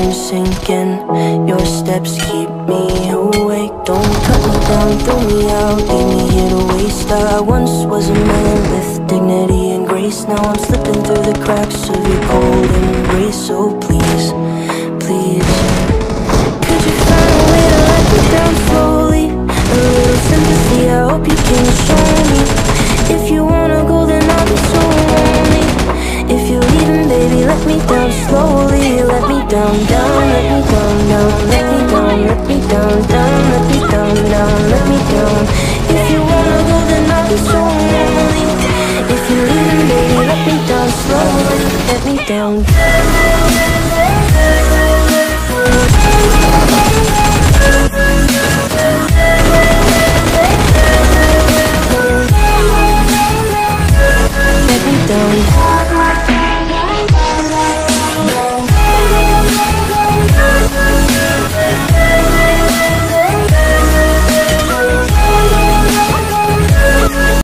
dreams sink in. Your steps keep me awake. Don't cut me down, throw me out, leave me here to waste. I once was a man with dignity and grace. Now I'm slipping through the cracks of your cold embrace. So please, please, could you find a way to let me down slowly? A little sympathy, I hope you can show me. If you wanna go, then I'll be so lonely. If you're leaving, baby, let me down slowly. Let me down, down, let me down, down. Let me down, let me down, down. Let me down, down, let me down. If you wanna go, then I'll be so lonely. If you're leaving, baby, let me down slowly. Let me down.